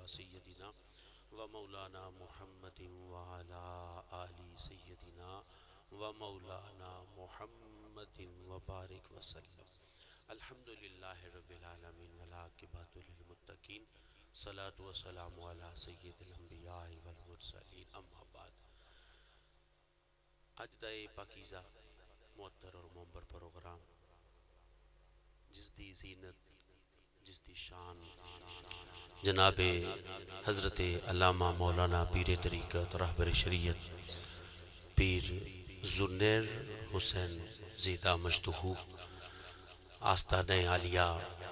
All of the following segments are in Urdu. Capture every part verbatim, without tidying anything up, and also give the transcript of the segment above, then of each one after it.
سیدنا و مولانا محمد وعلى آل سیدنا و مولانا محمد وبارک وسلم۔ الحمدللہ رب العالمین والعاقبۃ للمتقین، صلاۃ و سلام علی سید الانبیاء والمرسلین، اما بعد۔ اج دا اے پاکیزہ معطر اور منبر پروگرام جس دی زینت، جس دی شان جناب حضرت علامہ مولانا پیر طریقت رہبر شریعت پیر ذوالنیر حسین زیدہ مجدہو آستانہ عالیہ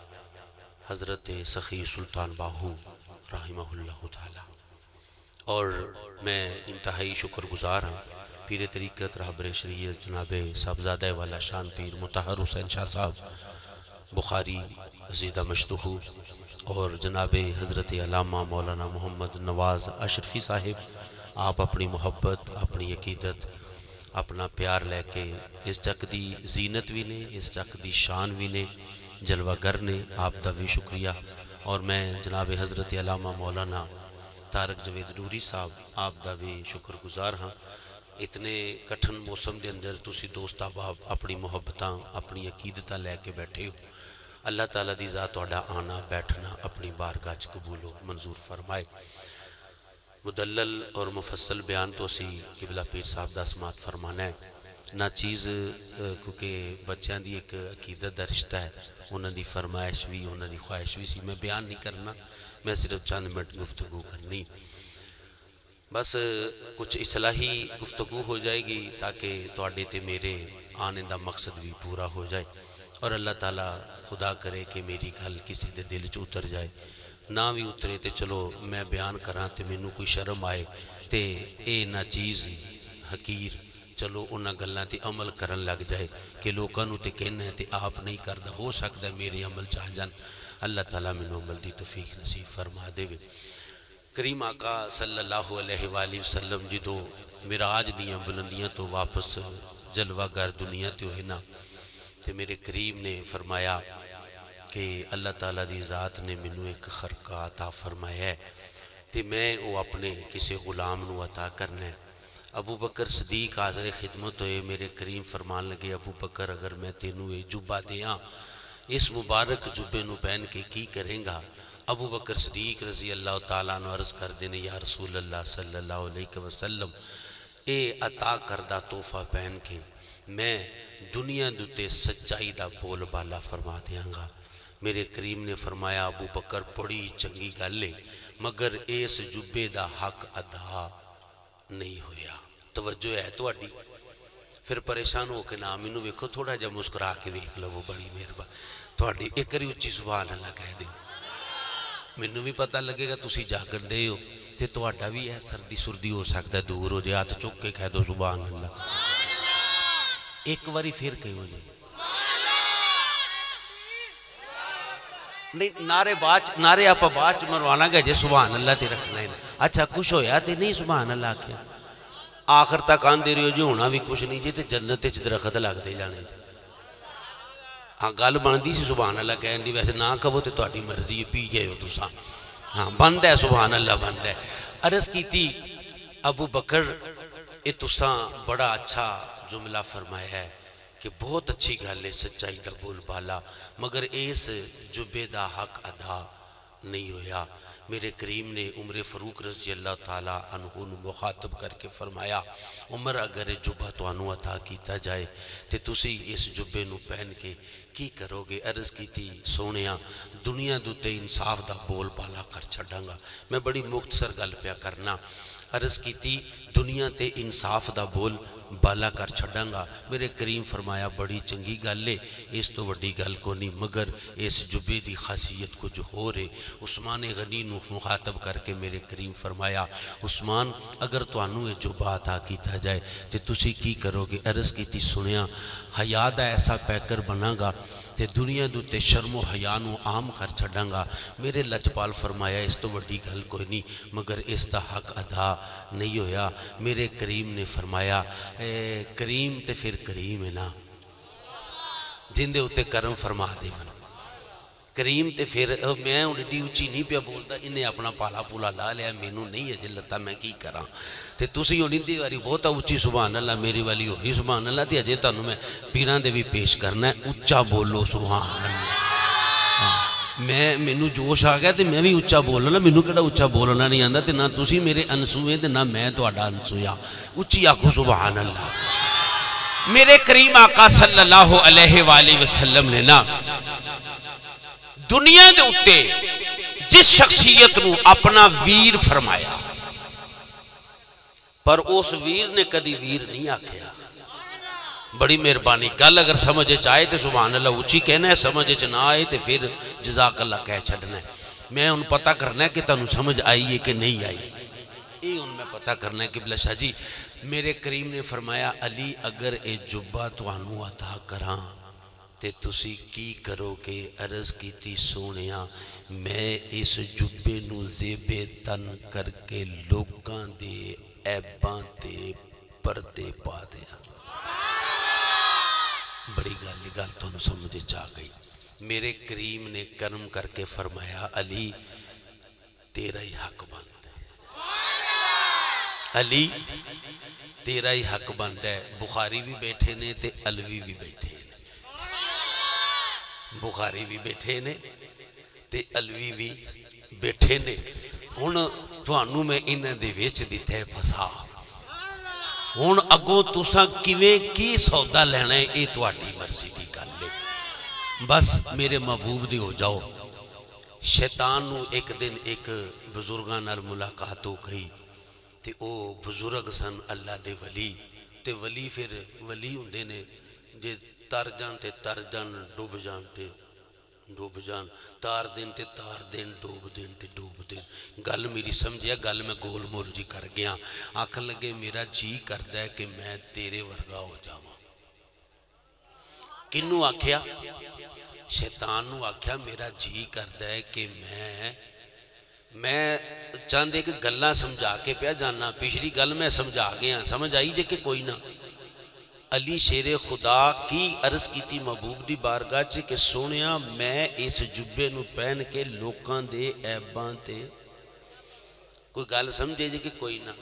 حضرت سخی سلطان باہو رحمہ اللہ تعالی، اور میں انتہائی شکر گزار ہوں پیر طریقت رہبر شریعت جناب صاحبزادہ والا شان پیر مطہر حسین شاہ صاحب بخاری زیدہ مجدہو اور جناب حضرت علامہ مولانا محمد نواز اشرفی صاحب، آپ اپنی محبت، اپنی عقیدت، اپنا پیار لے کے اس چک دی زینت بھی نے، اس چک دی شان بھی نے، جلوہ گر نے، آپ دا بھی شکریہ۔ اور میں جناب حضرت علامہ مولانا طارق جوید نوری صاحب آپ دا بھی شکر گزار ہاں۔ اتنے کٹھن موسم دے اندر تسی دوست احباب اپنی محبتاں، اپنی عقیدتاں لے کے بیٹھے ہو، اللہ تعالیٰ دی ذات تہاڈا آنا بیٹھنا اپنی بارگاہ وچ قبول و منظور فرمائے۔ مدلل اور مفصل بیان تو اسی قبلہ پیر صاحب دا سماعت فرمانا ہے نہ چیز، کیونکہ بچیاں دی ایک عقیدت دا رشتہ ہے، انہاں دی فرمائش بھی، انہاں دی خواہش بھی سی، میں بیان نہیں کرنا، میں صرف چند منٹ گفتگو کرنی، بس کچھ اصلاحی گفتگو ہو جائے گی تاکہ تواڈے تے میرے آنے دا مقصد بھی پورا ہو جائے، اور اللہ تعالیٰ خدا کرے کہ میری گل کسی دے دل چ اتر جائے، نہ بھی اترے تے چلو میں بیان کراں تے مینوں کوئی شرم آئے تے اے نہ چیز حقیر چلو انہاں گلاں تے عمل کرن لگ جائے کہ لوکاں نوں تے کہنا ہے تے آپ نہیں کردا، ہو سکدا ہے میرے عمل چاہ جان، اللہ تعالیٰ مینوں عمل دی توفیق نصیب فرما دے۔ کریم آقا صلی اللہ علیہ وآلہ وسلم جدوں معراج دیاں بلندیاں تو واپس جلوہ گر دنیا تے ہوئے نا، تے میرے کریم نے فرمایا کہ اللہ تعالیٰ دی ذات نے منو ایک خرقہ عطا فرمایا ہے تے میں وہ اپنے کسی غلام نو عطا کرنا ہے۔ ابو بکر صدیق حاضر خدمت ہوئے، میرے کریم فرمان لگے ابو بکر اگر میں تینوں یہ جبہ دیاں، اس مبارک جبے نو پہن کے کی کریں گا؟ ابو بکر صدیق رضی اللہ تعالیٰ عنہ عرض کر دینے یا رسول اللہ صلی اللہ علیہ وسلم، اے عطا کردہ تحفہ پہن کے میں دنیا دوتے سچائی دا بول بالا فرما دیاں گا۔ میرے کریم نے فرمایا ابو بکر بڑی چنگی گل ہے، مگر اس جبے دا حق ادا نہیں ہویا۔ توجہ ہے تواڈی؟ پھر پریشان ہو کے نہ مینوں ویکھو، تھوڑا جا مسکرا کے ویکھ لو، بڑی مہربانی تواڈی، ایک کری اچھی سبحان اللہ کہہ دیو، مینوں بھی پتہ لگے گا تسی جاگن دے ہو تے تواڈا بھی ہے سردی سردی ہو سکتا ہے دور ہو جائے، ہاتھ چک کے کہہ دو سبحان اللہ، ایک واری پھر کہو جی، نہیں نعرے باچ نعرے آپ باچ مروانا گا جے سبحان اللہ تے رکھنا ہے، اچھا کچھ ہویا تے نہیں سبحان اللہ کیا آخر تک آن دے رہے ہو جی، ہونا بھی کچھ نہیں جی تے جنت چ درخت لگ دے جانے جی، ہاں گل بندی سی سبحان اللہ کہن دی، ویسے نہ کہو تے تہاڈی مرضی پی گئے ہو تساں، ہاں بند ہے سبحان اللہ بند ہے۔ عرض کی تھی ابو بکر اے تساں بڑا اچھا جملہ فرمایا ہے کہ بہت اچھی گل ہے سچائی دا بول بالا، مگر اس جبے دا حق ادا نہیں ہویا۔ میرے کریم نے عمر فاروق رضی اللہ تعالیٰ عنہ مخاطب کر کے فرمایا عمر اگر جبہ تو انو عطا کیتا جائے تے تسی اس جبے نو پہن کے کی کرو گے؟ عرض کی تھی سونیاں دنیا دوتے انصاف دا بول بالا کر چھڑاں گا، میں بڑی مختصر گل پیا کرنا، عرض کی تھی دنیا تے انصاف دا بول بالا کر چھڑاں گا۔ میرے کریم فرمایا بڑی چنگی گل ہے، اس تو وڈی گل کو نہیں، مگر اس جبے دی خاصیت کو جو ہو رہے۔ عثمان غنی نو مخاطب کر کے میرے کریم فرمایا عثمان اگر تو انو یہ جبہ عطا کیتا جائے تے تسی کی کرو گے؟ عرض کی تھی سنیا حیا دا ایسا پیکر بنا گا تے دنیا دوتے شرم و حیا نو عام کر چھڑاں گا۔ میرے لجپال فرمایا اس تو وڈی گل کوئی نہیں، مگر اس دا حق ادا نہیں ہویا۔ میرے کریم نے فرمایا اے کریم تے پھر کریم ہے نا، جن دے اتے کرم فرما دے من، کریم تے پھر میں ہوں ایڈی اچھی نہیں پیا بولتا، انہیں اپنا پالا پولا لا لیا، مینوں نہیں اجے لتا، میں کی کراں تے تسی ہوں اندی واری بہت اچھی سبحان اللہ، میری والی ہو رہی سبحان اللہ، تے اجے تانوں میں پیران دے بھی پیش کرنا ہے، اچھا بولو سبحان اللہ۔ میں مینوں جوش آ گیا تے میں بھی اچھا بولنا، مینوں کیڑا اچھا بولنا نہیں آندا، تے نہ تسی میرے انسویں تے نہ میں تہاڈا انسویا، اچھی آکھو سبحان اللہ۔ میرے کریم آقا صلی اللہ علیہ وآلہ وسلم نے نا دنیا دے اتے جس شخصیت نو اپنا ویر فرمایا، پر اس ویر نے کدی ویر نہیں آکھیا۔ بڑی مہربانی، گل اگر سمجھے چاہے تو سبحان اللہ اچھی کہنا ہے، سمجھے چ نہ آئے تو پھر جزاک اللہ کہہ چھڑنا ہے۔ میں ان پتہ کرنا ہے کہ تانوں سمجھ آئی ہے کہ نہیں آئی، یہ ان میں پتہ کرنا ہے کہ بلا شاہ جی میرے کریم نے فرمایا علی اگر اے جبہ توانوں عطا کراں تے تسی کی کرو کہ عرض کیتی سونیا میں اس جبے نو زیب تن کر کے لوکاں دے عیباں تے پردے پا دیا۔ بڑی گالی گال تو انہوں سمجھے چاہ گئی۔ میرے کریم نے کرم کر کے فرمایا علی تیرا ہی حق بند ہے، علی تیرا ہی حق بند ہے۔ بخاری بھی بیٹھے نے تے علوی بھی بیٹھے نے، بخاری بھی بیٹھے نے تے علوی بھی بیٹھے نے۔ ہن تانوں میں انہاں دے وچ دتا ہے پھسا، ہن اگوں تساں کیویں کی سودا لینا ہے اے تہاڈی مرضی دی گل ہے، بس میرے محبوب دی ہو جاؤ۔ شیطان نو ایک دن ایک بزرگاں نال ملاقات ہو گئی تے او بزرگ سن اللہ دے ولی، تے ولی پھر ولی ہوندے نے جے تر جان تے تر جان، ڈوب جان تے ڈوب جان، تار دین تے تار دین، ڈوب دین تے ڈوب دین۔ گل میری سمجھیا، گل میں گول مول جی کر گیا۔ آکھ لگے میرا جی کردہ ہے کہ میں تیرے ورگا ہو جاواں۔ کنوں آکھیا؟ شیطان نو آکھیا میرا جی کردہ ہے کہ میں میں چاند ایک گلاں سمجھا کے پیا جانا، پچھلی گل میں سمجھا گیا، سمجھ آئی جے کہ کوئی نہ؟ علی شیر خدا کی عرض کیتی محبوب دی بارگاہ چے کہ سونیا میں اس جبے نو پہن کے لوکاں دے عیباں تے، کوئی گل سمجھے جے کہ کوئی نہ؟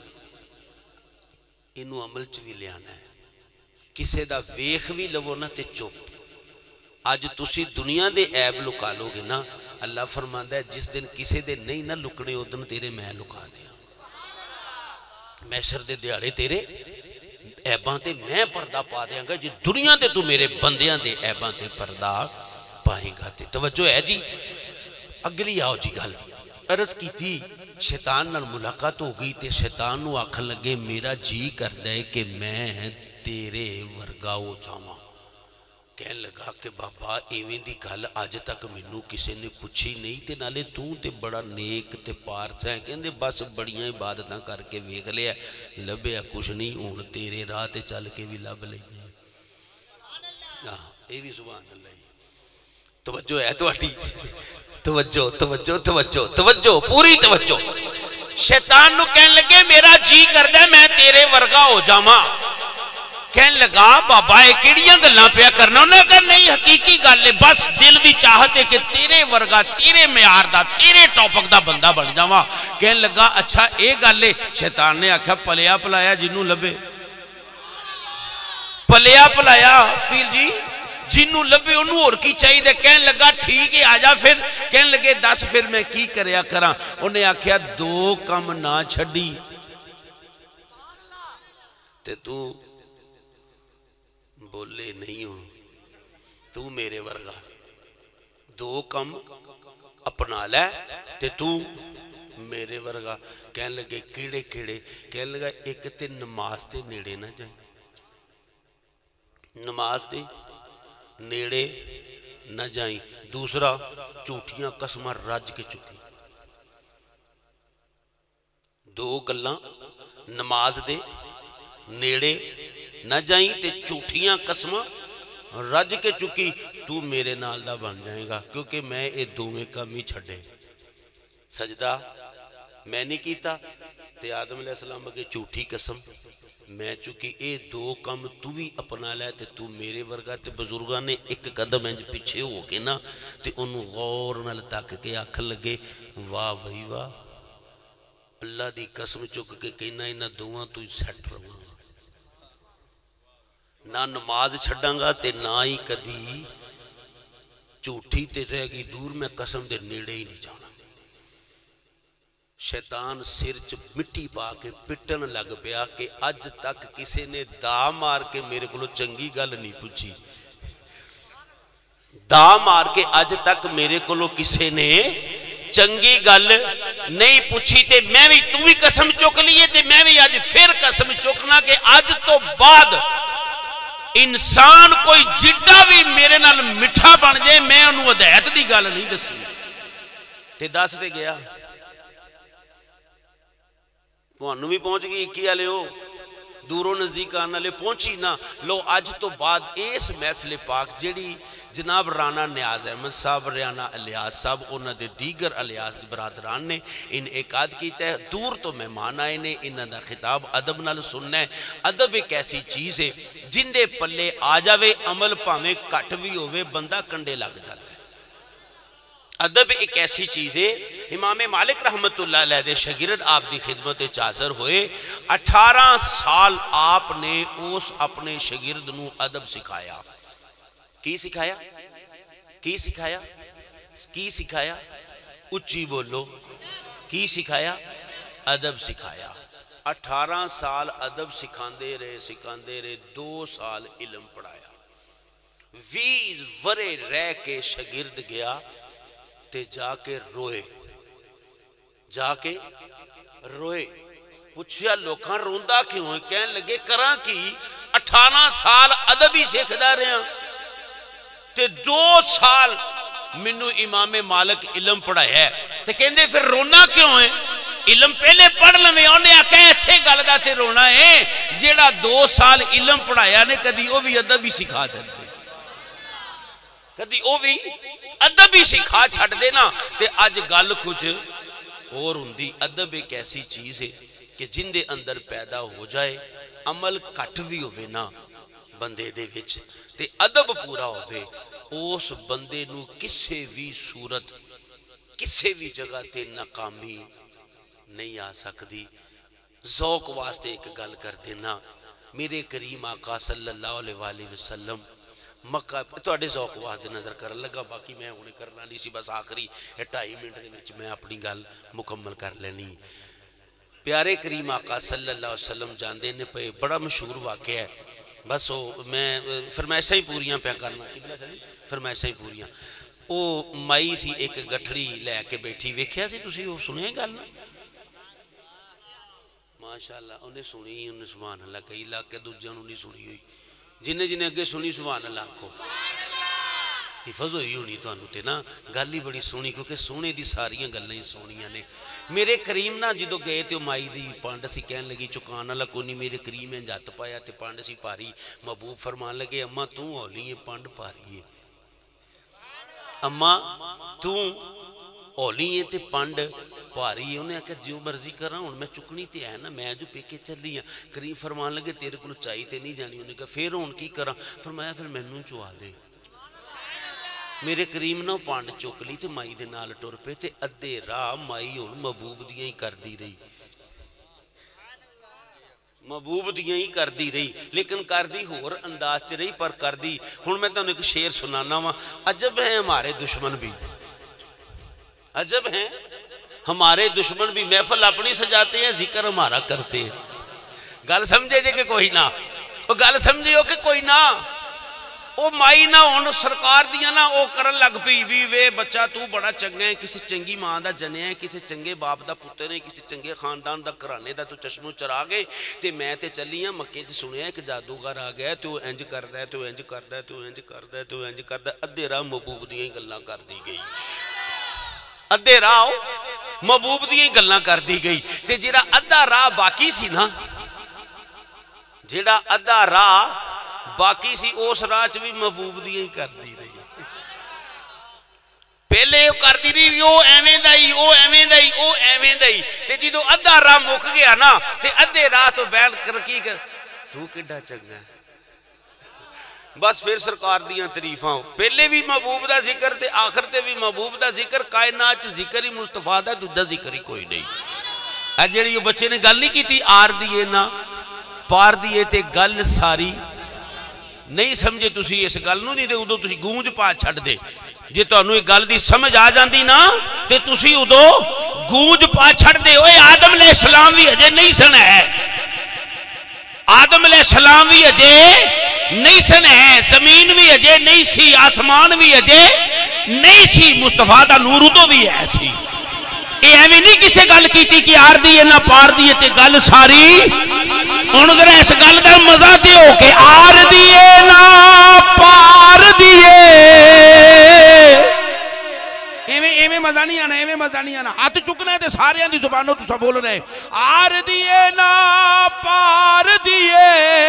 انہوں عمل چ بھی لے آنا ہے، کسے دا ویخ بھی لو نہ تے چپ۔ آج تسی دنیا دے عیب لکا لو گے نا، اللہ فرماندا ہے جس دن کسے دے نہیں نہ لکنے ادن تیرے میں لکا دیا، محشر دے دیاڑے تیرے عیباں تے میں پردہ پا دیاں گا، جی دنیا تے تو میرے بندیاں دے عیباں تے پردہ پائیں گا۔ تے توجہ ہے جی، اگلی آؤ جی گل عرض کی تھی۔ شیطان نال ملاقات ہو گئی تے شیطان نو آکھن لگے میرا جی کردہ ہے کہ میں تیرے ورگا ہو جاواں۔ کہن لگا کہ بابا ایویں دی گل آج تک مینوں کسے نے پوچھی نہیں، تے نالے تو تے بڑا نیک تے پارس ہے، کہندے بس بڑیاں عبادتاں کر کے ویکھ لیا لبیا کچھ نہیں، ہن تیرے راہ تے چل کے بھی لب لینے۔ ہاں اے بھی سبحان اللہ۔ توجہ ہے تہاڈی، توجہ توجہ توجہ توجہ پوری توجہ۔ شیطان نو کہن لگے میرا جی کردہ ہے میں تیرے ورگا ہو جاواں۔ کہن لگا بابا اے کیڑیاں گلاں پیا کرنا؟ انہوں نے کہا نہیں حقیقی گل ہے، بس دل بھی چاہتے کہ تیرے ورگا تیرے معیار دا تیرے ٹاپک دا بندہ بن جاواں۔ کہن لگا اچھا اے گل ہے؟ شیطان نے آکھا پلیا پلایا جنوں لبے، پلیا پلایا پیر جی جنوں لبے انہوں اور کی چاہیے دے۔ کہن لگا ٹھیک ہے آجا پھر۔ کہن لگے دس پھر میں کی کریا کراں؟ انہیں آکھیا دو کم نہ چھڑی تے تو بولے نہیں ہوں، تو میرے ورگا دو کم اپنا لے تے تو میرے ورگا۔ کہن لگے کیڑے کیڑے؟ کہن لگا ایک تے نماز تے نیڑے نہ جائیں، نماز تے نیڑے نہ جائیں، دوسرا چوٹیاں قسمہ رج کے چکی۔ دو گلاں نماز دے نیڑے نہ جائیں تے چوٹیاں قسمہ رج کے چکی، تو میرے نال دا بن جائے گا، کیونکہ میں اے دوویں کم ہی چھڑے۔ سجدہ میں نہیں کیتا، تے آدم علیہ السلام اگے جھوٹھی قسم میں چکی اے دو کم تو بھی اپنا لے تے تو میرے ورگا تے بزرگاں نے ایک قدم انج پیچھے ہو کے نا تے انہوں غور نال تک کے آکھن لگے واہ بھائی واہ اللہ دی قسم چک کے کہنا انہاں دوواں تو سیٹ رہا نہ نماز چھڑاں گا تے نہ ہی کدی جھوٹھی تے رہ گئی دور میں قسم دے نیڑے ہی نہیں جانا شیطان سر چ مٹی پا کے پٹن لگ پیا کہ اج تک کسی نے دا مار کے میرے کو چنگی گل نہیں پوچھی دا مار کے اج تک میرے کو کسی نے چنگی گل نہیں پوچھی تے میں بھی تو بھی قسم چک لیے تے میں بھی اج پھر قسم چکنا کہ اج تو بعد انسان کوئی جڈا بھی میرے نال مٹھا بن جائے میں انہوں ہدایت دی گل نہیں دسی تے دس تے گیا تھانوں بھی پہنچ گئی اکی والے ہو دوروں نزدیک آنے والے پہنچی نہ لو اج تو بعد اس محفل پاک جیڑی جناب رانا نیاز احمد صاحب رانا الیاس صاحب انہاں دے دیگر الیاس دی برادران نے ان اکاد کیتا ہے دور تو مہمان آئے نے انہاں دا خطاب ادب نال سننا ہے ادب ایک ایسی چیز ہے جن دے پلے آ جاوے عمل پاویں کٹ بھی ہوئے بندہ کنڈے لگ جاتا ہے ادب ایک ایسی چیز ہے امام مالک رحمت اللہ علیہ دے شاگرد آپ دی خدمت چازر ہوئے اٹھارہ سال آپ نے اس اپنے شاگرد نو ادب سکھایا کی سکھایا کی سکھایا کی سکھایا اچھی بولو کی سکھایا ادب سکھایا اٹھارہ سال ادب سکھاندے رہے سکھاندے رہے دو سال علم پڑھایا ویز ورے رہ کے شاگرد گیا تے جا کے روئے جا کے روئے پوچھیا لوکاں روندہ کیوں ہے کہنے لگے کراں کی اٹھارہ سال ادب ہی سیکھدا رہے ہیں تے دو سال منو امام مالک علم پڑھایا ہے تے کہندے پھر رونا کیوں ہے علم پہلے پڑھ لویں انہیں آکھا ایسے گل دا تے رونا ہے جیڑا دو سال علم پڑھایا نے کدی او بھی ادب ہی سکھا چھڈ کدی او بھی ادب ہی سکھا چھڈ دینا تے اج گل کچھ اور ہوندی ادب ایک ایسی چیز ہے کہ جن دے اندر پیدا ہو جائے عمل کٹ بھی ہوئے نا بندے دے وچ تے ادب پورا ہوئے اس بندے نو کسے بھی صورت کسے بھی جگہ تے ناکامی نہیں آ سکتی ذوق واسطے ایک گل کر دینا میرے کریم آقا صلی اللہ علیہ وآلہ وسلم مکہ توڑے ذوق واسطے نظر کر لگا باقی میں انہیں کرنا نہیں سی بس آخری ڈھائی منٹ دے وچ میں اپنی گل مکمل کر لینی پیارے کریم آقا صلی اللہ علیہ وسلم جاندے نے پہ بڑا مشہور واقعہ ہے بس وہ میں فرمائشاں ہی پوریاں پہ کرنا فرمائشاں ہی پوریاں وہ مائی سی ایک گٹھڑی لے کے بیٹھی ویکھیا سی تسی وہ سنے گل نا ماشاءاللہ انہیں سنی انہیں سبحان اللہ کئی لاکھ کے دوجہ انہیں سنی ہوئی جنہیں جنہیں اگے سنی سبحان اللہ کو حفظ ہوئی ہونی تو انہوں تے نا گل ہی بڑی سونی کیونکہ سونے دی ساریاں گلیں ہی سونیاں نے میرے کریم نا جدو گئے تے مائی دی پانڈ سی کہن لگی چکان اللہ کو نہیں میرے کریم ہیں جات پایا تے پانڈ سی پاری محبوب فرمان لگے اممہ تو اولی ہے پانڈ پاری ہے اممہ تو اولی ہے تے پانڈ پاری ہے انہیں آکھا جو مرضی کر رہا ہوں میں چکنی تے ہے نا میں جو پیکے چل لی ہیں کریم فرمان لگے تیرے کو چاہی تے نہیں جانی انہیں کہا پھر ان کی کرا فرمایا پھر میں نوں چوا دے میرے کریم نہ پانڈ چوک لی تے مائی دے نال ٹور پہ تے ادھے راہ مائی ہون محبوب دیاں ہی کر دی رہی محبوب دیاں ہی کر دی رہی لیکن کر دی ہور انداز چ رہی پر کر دی ہن میں تانوں ایک شعر سنانا وا عجب ہیں ہمارے دشمن بھی عجب ہیں ہمارے دشمن بھی محفل اپنی سجاتے ہیں ذکر ہمارا کرتے ہیں گل سمجھے جے کہ کوئی نہ وہ گل سمجھے ہو کہ کوئی نہ وہ مائی نہ ہون سرکار دیا نہ وہ کرن لگ پئی بھی وے بچہ تو بڑا چنگا ہے کسی چنگی ماں دا جنیا ہے کسی چنگے باپ دا پتر ہے کسی چنگے خاندان دا کرانے دا تو چشمو چرا گئے تے میں تے چلی ہاں مکے چ سنیا کہ جادوگر آ گیا تو انج کردا ہے تو انج کردا ہے تو انج کردا ہے تو انج کردا ہے ادھے راہ محبوب دیاں ہی گلاں کر دی گئی ادھے راہ محبوب دیاں ہی گلاں کر دی گئی تے جڑا ادھا راہ باقی سی نا جڑا ادھا راہ باقی سی اس راہ چ بھی محبوب دی ہی کر دی رہی پہلے وہ کرتی رہی وہ ایویں دائی وہ ایویں دائی وہ ایویں دائی تے جدو ادھا راہ مک گیا نا تے ادھے راہ تو بیٹھ کر کی کر تو کڈا چنگا ہے بس پھر سرکار دیاں تعریفاں پہلے بھی محبوب دا ذکر تے آخر تے بھی محبوب دا ذکر کائنات ذکر ہی مصطفیٰ دا دوجا ذکر ہی کوئی نہیں اے جڑی بچے نے گل نہیں کی تھی آر دیے نا پار دیے تے گل ساری نہیں سمجھے تسی اس گل نو نہیں تے ادو تسی گونج پا چھڑ دے جے تانوں ایک گل دی سمجھ آ جاندی نا تے تسی ادو گونج پا چھڑ دے اوے آدم علیہ السلام بھی اجے نہیں سن ہے آدم علیہ السلام بھی اجے نہیں سن ہے زمین بھی اجے نہیں سی آسمان بھی اجے نہیں سی مصطفیٰ دا نور ادو بھی ایسی اے ایویں نہیں کسے گل کیتی کہ آر دیے نہ پار دیے تے گل ساری ہن ذرا اس گل دا مزہ دیو کہ آر دیے نہ پار دیے ایویں ایویں مزہ نہیں آنا ایویں مزہ نہیں آنا ہاتھ چکنا ہے تے سارے دی زبانوں تو سب بولنا ہے آر دیے نہ پار دیے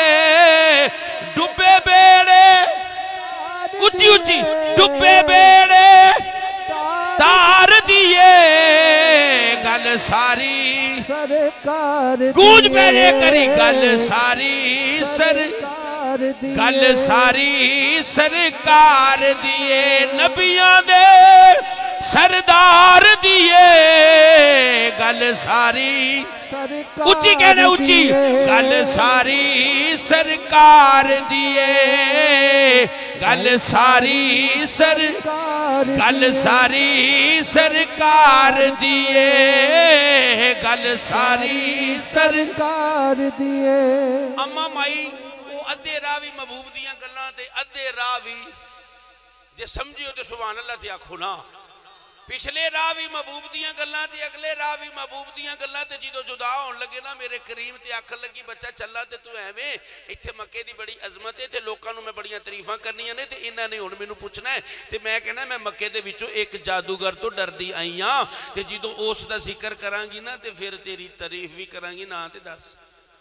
ڈبے بیڑے اچھی اچھی ڈبے بیڑے تار دیے گل ساری گونج بیڑے کری گل ساری سر گل ساری سرکار دیے نبیاں دے سردار دیے گل ساری اچھی کہنے اچھی گل ساری سرکار دیے گل ساری سر گل ساری سرکار دیے گل ساری سرکار دیے اما مائی وہ ادھے راوی محبوب دیاں گلاں تے ادھے راوی جے سمجھیو تے سبحان اللہ تے آکھو نا پچھلے راوی محبوب دیاں گلاں تے اگلے راوی محبوب دیاں گلاں تے جدو جدا ہون لگے نا میرے کریم تے آکھن لگی بچہ چلا تے تو ایویں ایتھے مکے دی بڑی عظمت ہے تے لوکاں نوں میں بڑیاں تعریفاں کرنیاں نے تے انہاں نے ہن مینوں پوچھنا ہے تے میں کہنا میں مکے دے وچوں ایک جادوگر تو ڈردی آئی ہاں تے جدو اس دا ذکر کراں گی نا تے پھر تیری تعریف بھی کراں گی نا تے دس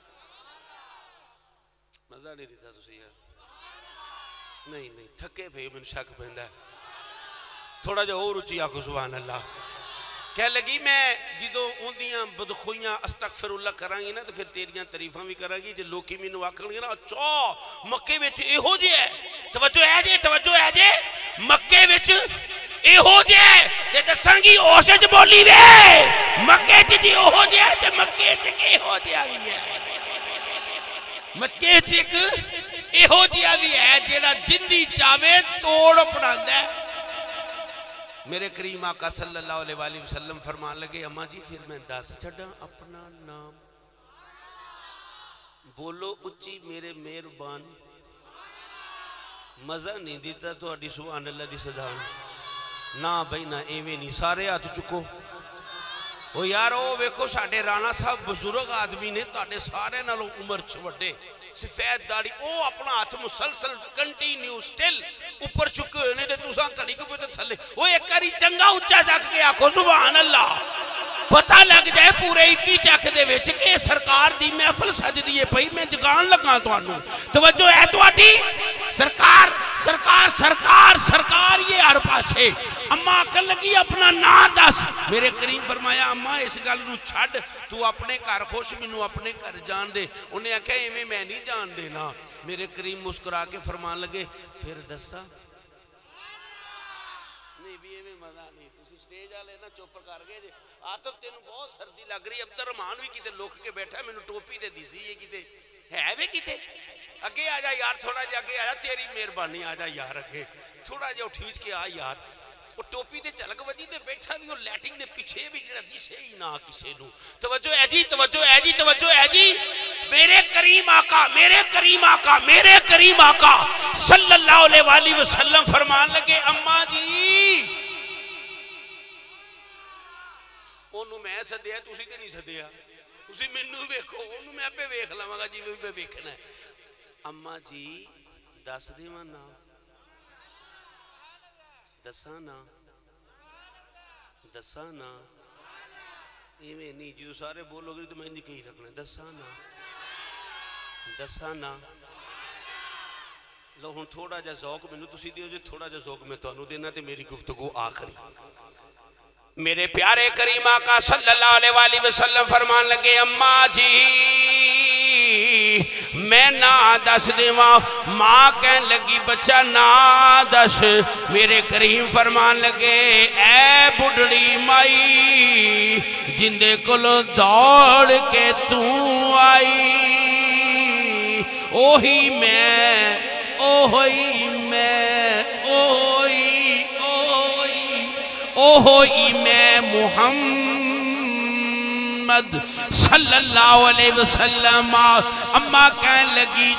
مزہ نہیں دیتا تسی یار نہیں نہیں تھکے پھے من شک پیندا ہے تھوڑا جو اور اچھی آکھو سبحان اللہ کہہ لگی میں جدو اندیاں بدخویاں استغفر اللہ کراں گی نا تو پھر تیریاں تعریفاں بھی کراں گی جے لوکی مینوں آکھن گے نا اچھا مکے وچ ایہو جے ہے توجہ ہے جے توجہ ہے جے مکے وچ ایہو جے تے دساں گی اوش وچ بولی وے مکے وچ جی اوہو جے تے مکے وچ کیہو جے وی ہے مکے وچ ایک ایہو جے وی ہے جیڑا جندی چاوے توڑ پڑاندا ہے میرے کریم آقا صلی اللہ علیہ وآلہ وسلم فرمان لگے اماں جی پھر میں دس چھڑا اپنا نام بولو اچھی میرے مہربان مزہ نہیں دیتا تو اڈی سبحان اللہ دی صدا نا بھائی نا ایویں نہیں سارے ہاتھ چکو وہ یار وہ ویکھو ساڈے رانا صاحب بزرگ آدمی نے تاڈے سارے نالوں عمر چھوٹے سفید داڑھی او اپنا ہاتھ مسلسل کنٹینیو سٹل اوپر چکے ہوئے نے تے تساں کڑی کو تے تھلے وہ ایک کاری چنگا اونچا جک کے آکھو سبحان اللہ پتہ لگ جائے پورے اکی چک دے وچ کہ سرکار دی محفل سجدی ہے پئی میں جگان لگا تانوں توجہ ہے تہاڈی سرکار سرکار سرکار سرکار یہ ہر پاسے اما آکھن لگی اپنا نام دس میرے کریم فرمایا اما اس گل نو چھڈ تو اپنے گھر خوش مینوں اپنے گھر جان دے انہیں آکھیا ایویں میں نہیں جان دینا میرے کریم مسکرا کے فرمان لگے پھر دسا نہیں بھی ایویں مزہ نہیں تسی سٹیج والے نا چپ کر گئے جے آتف تینوں بہت سردی لگ رہی عبد الرحمان بھی کیتے لوک کے بیٹھا مینوں ٹوپی دے دی سی یہ کیتے ہے وے کیتے اگے آ جا یار تھوڑا جا اگے آ جا تیری مہربانی آ جا یار اگے تھوڑا جا اٹھیج کے آ یار وہ ٹوپی دے چلک وجی دے بیٹھا بھی وہ لیٹنگ دے پیچھے بھی جڑا دسے ہی نہ کسے نو توجہ ہے جی توجہ ہے جی توجہ ہے جی میرے کریم آقا میرے کریم آقا میرے کریم آقا صلی اللہ علیہ وآلہ وسلم فرمان لگے اماں جی انہوں میں سدیا تسی تے نہیں سدیا تسی مینوں ویکھو انہوں میں اپے ویکھ لواں گا جی میں ویکھنا ہے اماں جی دس دیواں نا دساں نا دساں نا ایویں نہیں جدو سارے بولو گے تو میں نہیں کہیں رکھنا دساں نا دساں نا لو ہن تھوڑا جا ذوق مینوں تسی دیو جے تھوڑا جا ذوق میں تانوں دینا تے میری گفتگو آخری میرے پیارے کریم آقا صلی اللہ علیہ وآلہ وسلم فرمان لگے اماں جی میں نا دس دیواں ماں کہن لگی بچہ نا دس میرے کریم فرمان لگے اے بڑھڑی مائی جندے کلو دوڑ کے تو آئی اوہی میں اوہی میں اوہی اوہی اوہی میں محمد صلی اللہ علیہ وسلم اماں کہن لگی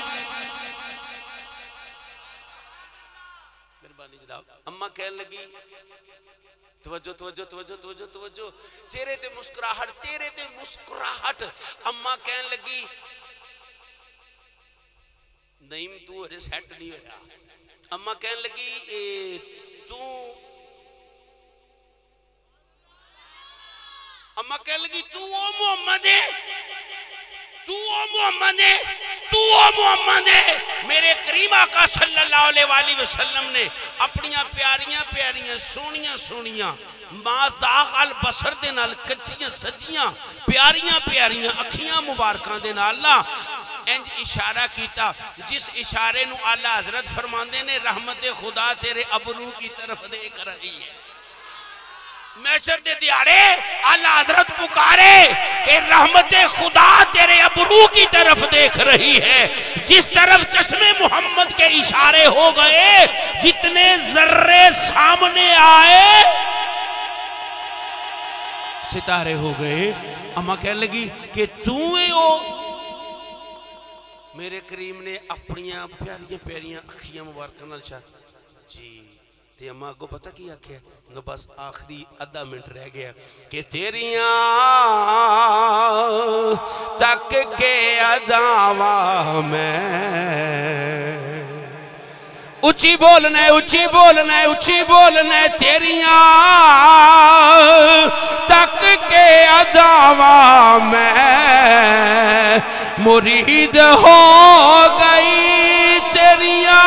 اماں کہن لگی توجہ توجہ توجہ توجہ توجہ چہرے تے مسکراہٹ چہرے تے مسکراہٹ اماں کہن لگی نعیم تو ہجے سیٹ نہیں ہویا اماں کہن لگی اے تو اماں کہن لگی تو او محمد ہے تو او محمد ہے تو او محمد ہے میرے کریم آقا صلی اللہ علیہ وآلہ وسلم نے اپنیاں پیاریاں پیاریاں سونیاں سونیاں ماں زاغ البصر دے نال کچیاں سجیاں پیاریاں پیاریاں اکھیاں مبارکاں دے نال نا انج اشارہ کیتا جس اشارے نو اعلیٰ حضرت فرماندے نے رحمت خدا تیرے ابرو کی طرف دیکھ رہی ہے محشر دے دیارے اعلیٰ حضرت پکارے کہ رحمت خدا تیرے ابرو کی طرف دیکھ رہی ہے جس طرف چشم محمد کے اشارے ہو گئے جتنے ذرے سامنے آئے ستارے ہو گئے اماں کہنے لگی کہ تو اے ہو میرے کریم نے اپنیاں پیاریاں پیاریاں اکھیاں مبارکہ نال چاہ جی تے اماں کو پتہ کی آکھیا نو بس آخری ادھا منٹ رہ گیا کہ تیریاں تک کے اداواں میں اچھی بولنا ہے اچھی بولنا ہے اچھی بولنا ہے تیریاں تک کے اداواں میں مرید ہو گئی تیریاں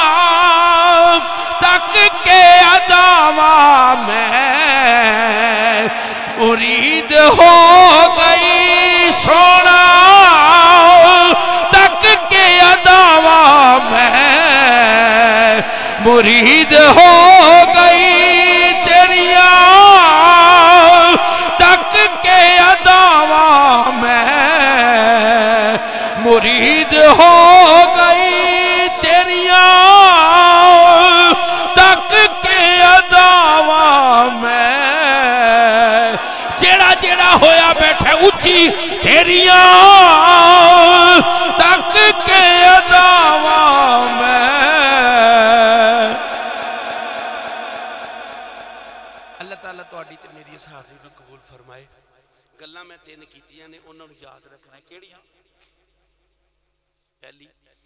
تک کے اداواں میں مرید ہو گئی سونا تک کے اداواں میں مرید ہو گئی تیریاں تک کے اداواں میں مرید ہو گئی تیریاں تک کے اداواں میں جیڑا جیڑا ہویا بیٹھے اچھی تیریاں تک کے اداواں میں اللہ تعالیٰ تو آڈی تے میری اس حاضری بھی قبول فرمائے گلہ میں تین کیتیاں نے انہوں نے یاد رکھنا ہے کیڑیاں پہلی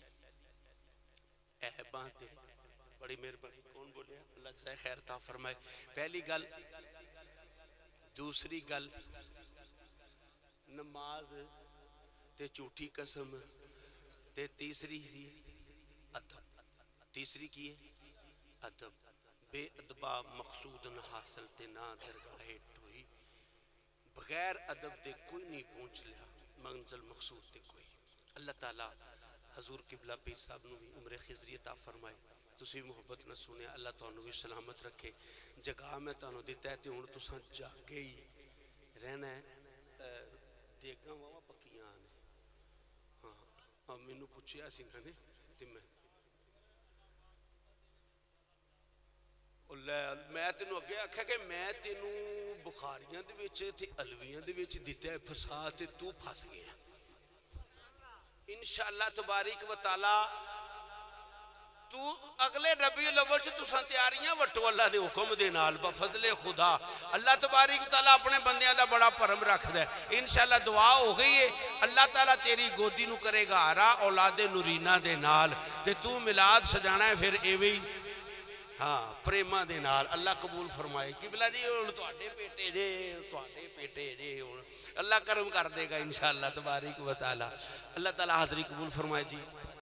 احبان تے بڑی مہربانی کون بولے اللہ سے خیر تا فرمائے پہلی گل دوسری گل نماز تے جھوٹی قسم تے تیسری ہی ادب تیسری کی ہے ادب بے ادبا مقصود نہ حاصل تے نہ درگاہ ٹوئی بغیر ادب تے کوئی نہیں پہنچ لیا منزل مقصود تے کوئی اللہ تعالیٰ حضور قبلہ پیر صاحب نو بھی عمر خضری عطا فرمائے تسی محبت نہ سنے اللہ تعالیٰ بھی سلامت رکھے جگہ میں تعالیٰ دیتا ہے تے ہوں تساں جاگے ہی رہنا ہے دیکھا ہوا پکیاں آنے ہاں ہم میں نو پوچھیا سی نے تے میں میں تینوں اگے آکھا کہ میں تینوں بخاریاں دے وچ تے الویاں دے وچ دیتا ہے پھسا تے تو پھس گیا انشاءاللہ تبارک و تعالی تو اگلے ربیع الاول سے تو سن تیاریاں وٹو اللہ دے حکم دے نال بفضل خدا اللہ تبارک و تعالی اپنے بندیاں دا بڑا پرم رکھ دے انشاءاللہ دعا ہو گئی ہے اللہ تعالی تیری گودی نو کرے گا ہرا اولاد نورینہ دے نال تے تو میلاد سجانا ہے پھر ایویں ہاں پریمہ دے نال اللہ قبول فرمائے قبلہ جی ہن تواڈے بیٹے جے تواڈے بیٹے جے ہن اللہ کرم کر دے گا انشاءاللہ تبارک و تعالی اللہ تعالی حاضری قبول فرمائے جی